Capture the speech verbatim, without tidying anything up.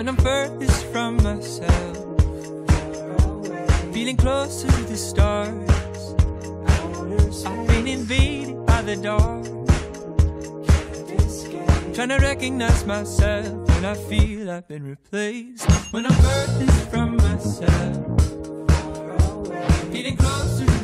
when I'm furthest from myself, feeling closer to the stars. I've been invaded by the dark, trying to recognize myself when I feel I've been replaced. When I'm furthest from myself, feeling closer to